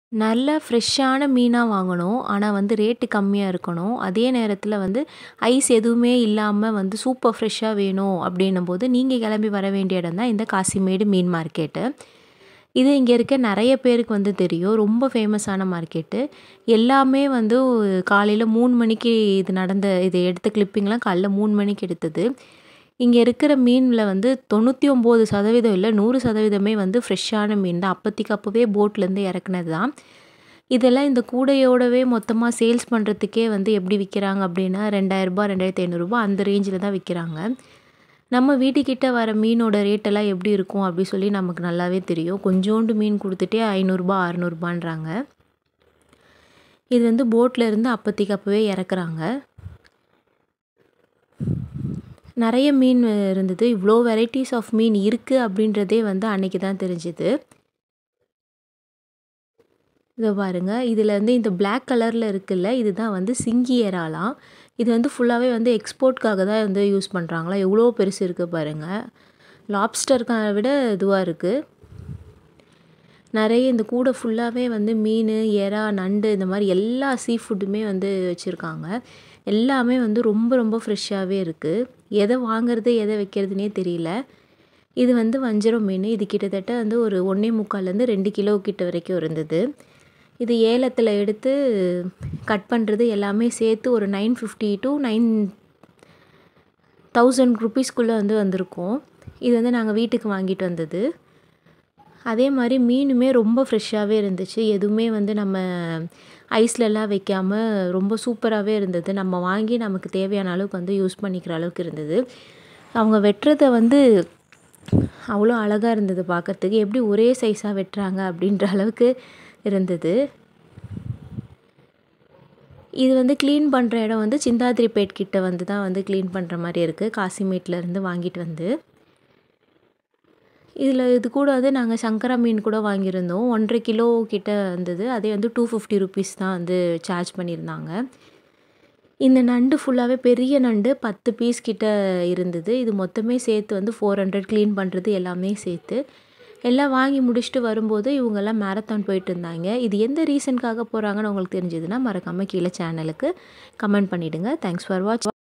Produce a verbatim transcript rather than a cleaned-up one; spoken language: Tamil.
நல்ல ஃப்ரெஷ்ஷான மீனா வாங்கணும். ஆனா வந்து ரேட்டு கம்மியா இருக்கணும். அதே நேரத்தில வந்து ஐஸ் எதுவுமே இல்லாம வந்து சூப்பர் ஃப்ரெஷ்ஷா வேணும் அப்படின்னும்போது, நீங்க கிளம்பி வர வேண்டிய இடம் தான் இந்த காசிமேடு மீன் மார்க்கெட்டு. இது இங்க இருக்க நெறைய பேருக்கு வந்து தெரியும். ரொம்ப ஃபேமஸான மார்க்கெட்டு. எல்லாமே வந்து காலையில மூணு மணிக்கு இது நடந்த இது எடுத்த கிளிப்பிங்லாம் காலைல மூணு மணிக்கு எடுத்தது. இங்க இருக்கிற மீன்ல வந்து தொண்ணூற்றி ஒன்பது சதவீதம் இல்ல நூறு சதவீதம் வந்து ஃப்ரெஷ்ஷான மீன் தான். அப்பத்திக்கு அப்பவே போட்லேருந்து இறக்குனது தான். இதெல்லாம் இந்த கூடையோடவே மொத்தமா சேல்ஸ் பண்ணுறதுக்கே வந்து எப்படி விக்கிறாங்க அப்படின்னா ரூ. ரெண்டாயிரம் ரூ. ரெண்டாயிரத்தி ஐநூறு அந்த ரேஞ்சில தான் விக்கிறாங்க. நம்ம வீட்டுக்கிட்ட வர மீனோட ரேட்டெல்லாம் எப்படி இருக்கும் அப்படி சொல்லி நமக்கு நல்லாவே தெரியும். கொஞ்சோண்டு மீன் குடுத்துட்டே ரூ. ஐநூறு ரூ. அறுநூறுன்றாங்க. இது வந்து போட்ல இருந்து அப்பத்திக்கு அப்பவே இறக்குறாங்க. நெறைய மீன் இருந்தது. இவ்ளோ வெரைட்டீஸ் ஆஃப் மீன் இருக்கு அப்படின்றதே வந்து அன்னைக்கு தான் தெரிஞ்சது. இதோ பாருங்க. இதில வந்து இந்த பிளாக் கலர்ல இருக்குல்ல, இதுதான் வந்து சிங்கி இறாலாம். இது வந்து ஃபுல்லாவே வந்து எக்ஸ்போர்ட்காக தான் வந்து யூஸ் பண்றாங்களாம். எவ்வளோ பெருசு இருக்கு பாருங்க. லாப்ஸ்டர்க்க விட இதுவா இருக்கு. நெறைய இந்த கூடை ஃபுல்லாவே வந்து மீனு, எறா, நண்டு இந்த மாரி எல்லா சீ ஃபுட்டுமே வந்து வச்சிருக்காங்க. எல்லாமே வந்து ரொம்ப ரொம்ப ஃப்ரெஷ்ஷாவே இருக்கு. எத வாங்குறது, எத வைக்கிறதுன்னே தெரியல. இது வந்து வஞ்சரம் மீன். இது கிட்டத்தட்ட வந்து ஒரு ஒன்று புள்ளி ஐந்து லேருந்து ரெண்டு கிலோ கிட்ட வரைக்கும் இருந்தது. இது ஏலத்தில எடுத்து கட் பண்ணுறது எல்லாமே சேர்த்து ஒரு nine fifty two nine thousand ருப்பீஸ்க்குள்ள வந்து வந்திருக்கும். இது வந்து நாங்க வீட்டுக்கு வாங்கிட்டு வந்தது. அதே மாரி மீனுமே ரொம்ப ஃப்ரெஷ்ஷாவே இருந்துச்சு. எதுவுமே வந்து நம்ம ஐஸ்லலாம் வைக்காம ரொம்ப சூப்பராவே இருந்தது. நம்ம வாங்கி நமக்கு தேவையான அளவுக்கு வந்து யூஸ் பண்ணிக்கிற அளவுக்கு இருந்தது. அவங்க வெட்டுறத வந்து அவ்வளோ அழகா இருந்தது பார்க்கறதுக்கு. எப்படி ஒரே சைஸா வெட்டுறாங்க அப்படின்ற அளவுக்கு இருந்தது. இது வந்து கிளீன் பண்ற இடம் வந்து சிந்தாதிரிப்பேட் கிட்ட வந்து தான் வந்து கிளீன் பண்ற மாரி இருக்கு. காசிமேட்ல இருந்து வாங்கிட்டு வந்து. இதில இது கூட வந்து நாங்க சங்கரா மீன் கூட வாங்கியிருந்தோம். ஒன்றரை கிலோ கிட்ட இருந்தது. அதே வந்து டூ ஃபிஃப்டி ருப்பீஸ் தான் வந்து சார்ஜ் பண்ணியிருந்தாங்க. இந்த நண்டு ஃபுல்லாவே பெரிய நண்டு பத்து பீஸ் கிட்ட இருந்தது. இது மொத்தமே சேர்த்து வந்து நானூறு கிளீன் பண்ணுறது எல்லாமே சேர்த்து. எல்லாம் வாங்கி முடிச்சுட்டு வரும்போது இவங்கெல்லாம் மேரத்தான் போயிட்டு இருந்தாங்க. இது எந்த ரீசனுக்காக போறாங்கன்னு உங்களுக்கு தெரிஞ்சதுன்னா, மறக்காம கீழ சேனலுக்கு கமெண்ட் பண்ணிடுங்க. Thanks for watch